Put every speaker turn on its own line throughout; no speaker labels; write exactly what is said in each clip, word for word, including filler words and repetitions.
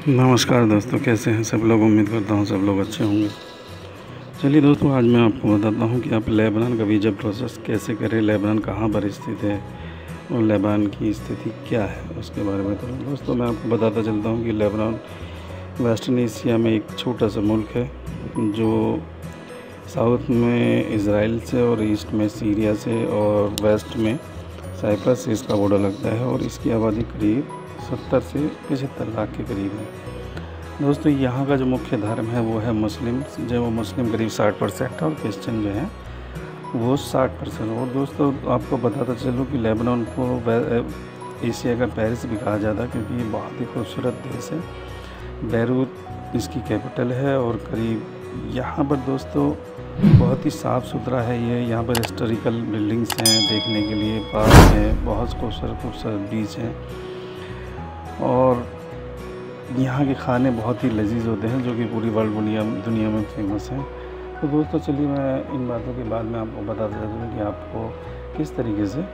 नमस्कार दोस्तों, कैसे हैं सब लोग। उम्मीद करता हूँ सब लोग अच्छे होंगे। चलिए दोस्तों, आज मैं आपको बताता हूँ कि आप लेबनान का वीज़ा प्रोसेस कैसे करें, लेबनान कहाँ पर स्थित है और लेबनान की स्थिति क्या है उसके बारे में। तो दोस्तों मैं आपको बताता चलता हूँ कि लेबनान वेस्टर्न एशिया में एक छोटा सा मुल्क है जो साउथ में इज़राइल से और ईस्ट में सीरिया से और वेस्ट में साइप्रस से इसका बॉर्डर लगता है और इसकी आबादी करीब सत्तर से पचहत्तर लाख के करीब है। दोस्तों यहाँ का जो मुख्य धर्म है वो है मुस्लिम, जो वो मुस्लिम करीब साठ परसेंट है और क्रिश्चियन जो है वो साठ परसेंट। और दोस्तों आपको बताता चलूँ कि लेबनान को एशिया का पेरिस भी कहा जाता है क्योंकि ये बहुत ही खूबसूरत देश है। बैरूत इसकी कैपिटल है और करीब यहाँ पर दोस्तों बहुत ही साफ़ सुथरा है। ये यहाँ पर हिस्टोरिकल बिल्डिंग्स हैं देखने के लिए, पार्क है, बहुत खूबसूरत खूबसूरत बीच हैं और यहाँ के खाने बहुत ही लजीज होते हैं जो कि पूरी वर्ल्ड दुनिया दुनिया में फेमस हैं। तो दोस्तों चलिए मैं इन बातों के बाद में आपको बताता चलूँ कि आपको किस तरीके से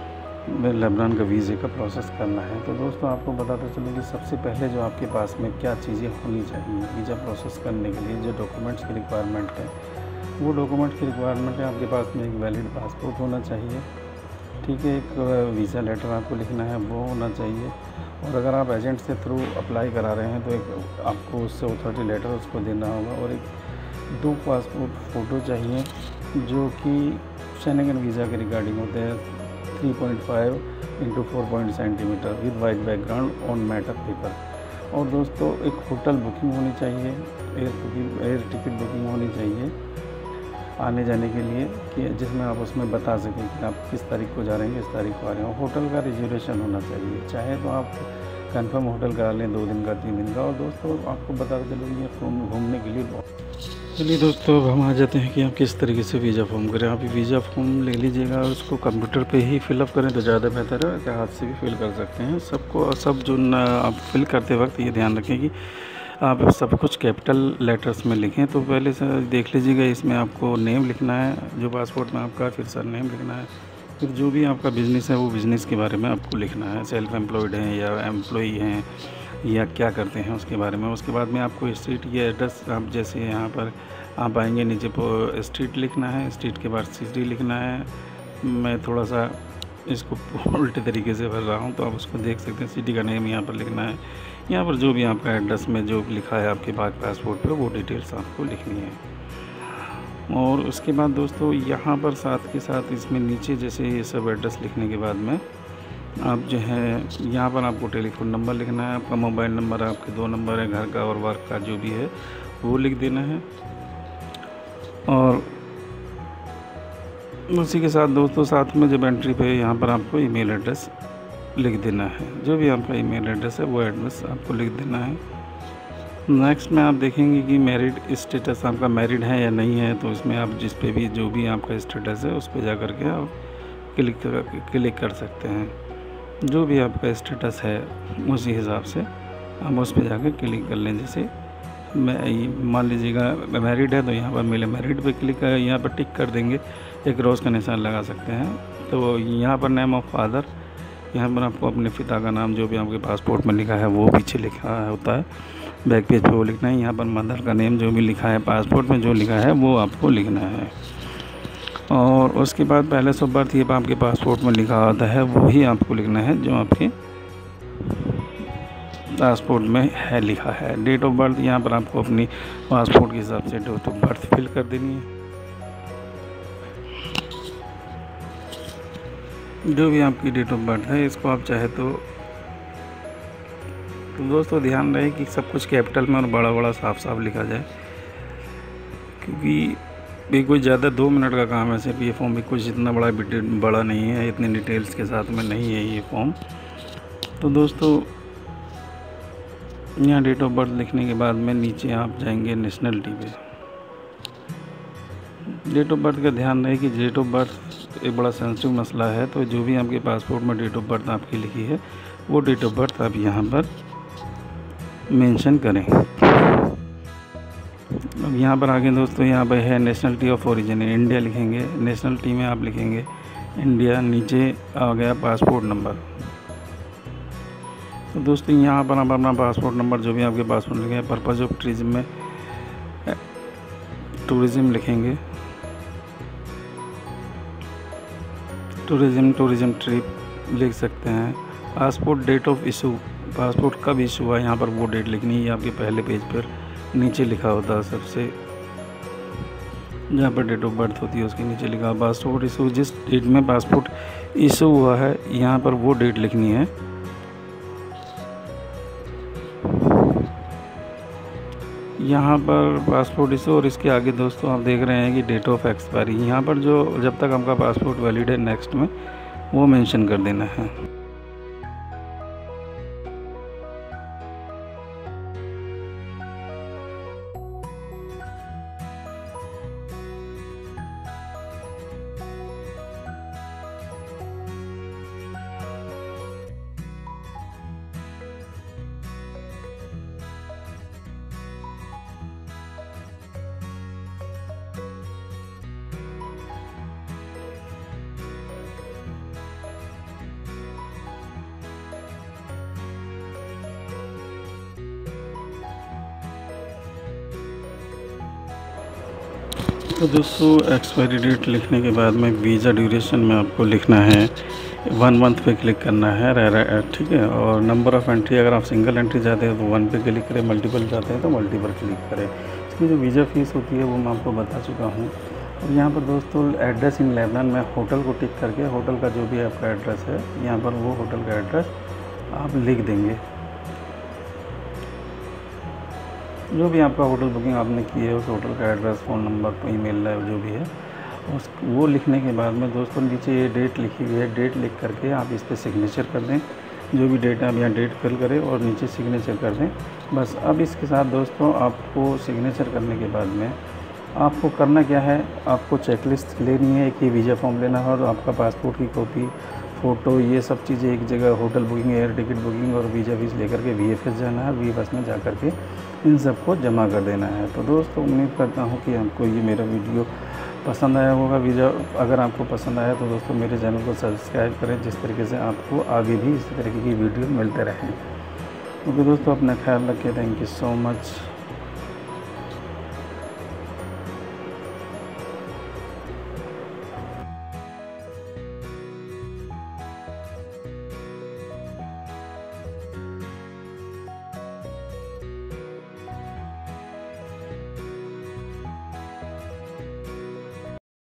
लेबनान का वीज़े का प्रोसेस करना है। तो दोस्तों आपको बताता चलूँ कि सबसे पहले जो आपके पास में क्या चीज़ें होनी चाहिए वीज़ा प्रोसेस करने के लिए, जो डॉक्यूमेंट्स की रिक्वायरमेंट है वो डॉक्यूमेंट की रिक्वायरमेंट है आपके पास में एक वैलिड पासपोर्ट होना चाहिए, ठीक है। एक वीज़ा लेटर आपको लिखना है वो होना चाहिए और अगर आप एजेंट से थ्रू अप्लाई करा रहे हैं तो एक आपको उससे अथॉरिटी लेटर उसको देना होगा और एक दो पासपोर्ट फ़ोटो चाहिए जो कि शेंगन वीज़ा के रिगार्डिंग होते हैं, three point five into four point centimetre with white background on matter paper. और दोस्तों एक होटल बुकिंग होनी चाहिए, air booking air ticket booking होनी चाहिए आने जाने के लिए कि जिसमें आप उसमें बता सकें कि आप किस तारीख को जा रहे हैं, किस तारीख को आ रहे हैं। होटल का रिजर्वेशन होना चाहिए, चाहे तो आप कंफर्म होटल करा लें दो दिन का, तीन दिन का। और दोस्तों आपको बताते चलो ये फॉर्म घूमने के लिए बहुत। चलिए दोस्तों अब हम आ जाते हैं कि आप किस तरीके से वीज़ा फॉर्म करें। आप वीज़ा फॉर्म ले लीजिएगा और उसको कंप्यूटर पे ही फिलअप करें तो ज़्यादा बेहतर है, कि हाथ से भी फिल कर सकते हैं। सबको सब जो आप फिल करते वक्त ये ध्यान रखें कि आप सब कुछ कैपिटल लेटर्स में लिखें। तो पहले से देख लीजिएगा, इसमें आपको नेम लिखना है जो पासपोर्ट में आपका, फिर सर नेम लिखना है, फिर जो भी आपका बिज़नेस है वो बिज़नेस के बारे में आपको लिखना है, सेल्फ एम्प्लॉयड हैं या एम्प्लॉई हैं या क्या करते हैं उसके बारे में। उसके बाद में आपको स्ट्रीट या एड्रेस, आप जैसे यहाँ पर आप आएंगे नीचे पर स्ट्रीट लिखना है, स्ट्रीट के बाद सिटी लिखना है। मैं थोड़ा सा इसको उल्टे तरीके से भर रहा हूँ तो आप उसको देख सकते हैं। सिटी का नेम यहाँ पर लिखना है, यहाँ पर जो भी आपका एड्रेस में जो लिखा है आपके पास पासपोर्ट पे वो डिटेल्स आपको लिखनी है। और उसके बाद दोस्तों यहाँ पर साथ के साथ इसमें नीचे जैसे ये सब एड्रेस लिखने के बाद में आप जो है यहाँ पर आपको टेलीफोन नंबर लिखना है, आपका मोबाइल नंबर, आपके दो नंबर है घर का और वर्क का जो भी है वो लिख देना है। और उसी के साथ दोस्तों साथ में जब एंट्री पे यहाँ पर आपको ईमेल एड्रेस लिख देना है, जो भी आपका ईमेल एड्रेस है वो एड्रेस आपको लिख देना है। नेक्स्ट में आप देखेंगे कि मैरिड स्टेटस आपका मैरिड है या नहीं है, तो इसमें आप जिस पे भी जो भी आपका स्टेटस है उस पे जा कर के आप क्लिक कर क्लिक कर सकते हैं। जो भी आपका स्टेटस है उसी हिसाब से आप उस पर जाकर क्लिक कर लें। जैसे मैं मान लीजिएगा मैरिड है तो यहाँ पर मेरे मैरिड पे क्लिक कर यहाँ पर टिक कर देंगे, एक रोज़ का निशान लगा सकते हैं। तो यहाँ पर नेम ऑफ फादर, यहाँ पर आपको अपने पिता का नाम जो भी आपके पासपोर्ट में लिखा है वो पीछे लिखा होता है, बैक पेज पे वो लिखना है। यहाँ पर मदर का नेम जो भी लिखा है पासपोर्ट में जो लिखा है वो आपको लिखना है। और उसके बाद पहले ऑफ बर्थ ये आपके पासपोर्ट में लिखा होता है वही आपको लिखना है जो आपके पासपोर्ट में है लिखा है। डेट ऑफ बर्थ यहाँ पर आपको अपनी पासपोर्ट के हिसाब से डेट ऑफ बर्थ फिल कर देनी है। जो भी आपकी डेट ऑफ बर्थ है इसको आप चाहे तो, तो दोस्तों ध्यान रहे कि सब कुछ कैपिटल में और बड़ा बड़ा साफ साफ लिखा जाए, क्योंकि ये कोई ज़्यादा दो मिनट का काम है सिर्फ। ये फॉर्म भी कुछ इतना बड़ा बड़ा नहीं है, इतने डिटेल्स के साथ में नहीं है ये फॉर्म। तो दोस्तों यहाँ डेट ऑफ बर्थ लिखने के बाद में नीचे आप जाएंगे नेशनलिटी पे। डेट ऑफ बर्थ का ध्यान रहे कि डेट ऑफ बर्थ एक बड़ा सेंसिटिव मसला है, तो जो भी आपके पासपोर्ट में डेट ऑफ बर्थ आपकी लिखी है वो डेट ऑफ बर्थ आप यहाँ पर मेंशन करें। अब यहाँ पर आगे दोस्तों यहाँ पर है नेशनलिटी ऑफ ओरिजिन, इंडिया लिखेंगे, नेशनलिटी में आप लिखेंगे इंडिया। नीचे आ गया पासपोर्ट नंबर, तो दोस्तों यहाँ पर आप अपना पासपोर्ट नंबर जो भी आपके पासपोर्ट लिखे हैं, पर्पज़ ऑफ टूरिज्म में टूरिज़्म लिखेंगे, टूरिज़्म टूरिज़्म ट्रिप लिख सकते हैं। Passport date of issue, passport कब इशू हुआ यहाँ पर वो डेट लिखनी है। आपके पहले पेज पर नीचे लिखा होता है, सबसे जहाँ पर डेट ऑफ बर्थ होती है उसके नीचे लिखा पासपोर्ट इशू, जिस डेट में पासपोर्ट इशू हुआ है यहाँ पर वो डेट लिखनी है। यहाँ पर पासपोर्ट इशू और इसके आगे दोस्तों आप देख रहे हैं कि डेट ऑफ एक्सपायरी, यहाँ पर जो जब तक आपका पासपोर्ट वैलिड है नेक्स्ट में वो मेंशन कर देना है। तो दोस्तों एक्सपायरी डेट लिखने के बाद में वीज़ा ड्यूरेशन में आपको लिखना है वन मंथ पे क्लिक करना है, ठीक है। और नंबर ऑफ़ एंट्री, अगर आप सिंगल एंट्री चाहते हैं तो वन पे क्लिक करें, मल्टीपल चाहते हैं तो मल्टीपल क्लिक करें। इसकी जो वीज़ा फ़ीस होती है वो मैं आपको बता चुका हूँ। और यहाँ पर दोस्तों एड्रेस इन लेबनान में होटल को टिक करके होटल का जो भी आपका एड्रेस है यहाँ पर वो होटल का एड्रेस आप लिख देंगे। जो भी आपका होटल बुकिंग आपने की है उस होटल का एड्रेस, फ़ोन नंबर, ईमेल जो भी है उस वो लिखने के बाद में दोस्तों नीचे ये डेट लिखी हुई है, डेट लिख करके आप इस पर सिग्नेचर कर दें। जो भी डेट है आप यहाँ डेट फिल करें और नीचे सिग्नेचर कर दें बस। अब इसके साथ दोस्तों आपको सिग्नेचर करने के बाद में आपको करना क्या है, आपको चेकलिस्ट लेनी है कि वीज़ा फॉर्म लेना है और आपका पासपोर्ट की कॉपी, फ़ोटो, ये सब चीज़ें एक जगह, hotel booking, air ticket booking और वीज़ा फीस लेकर के वी एफ एस जाना है। वी एफ एस में जा कर के इन सबको जमा कर देना है। तो दोस्तों उम्मीद करता हूँ कि आपको ये मेरा वीडियो पसंद आया होगा। वीडियो अगर आपको पसंद आया तो दोस्तों मेरे चैनल को सब्सक्राइब करें, जिस तरीके से आपको आगे भी इसी तरीके की वीडियो मिलते रहें। ओके दोस्तों, अपना ख्याल रखें। Thank you so much.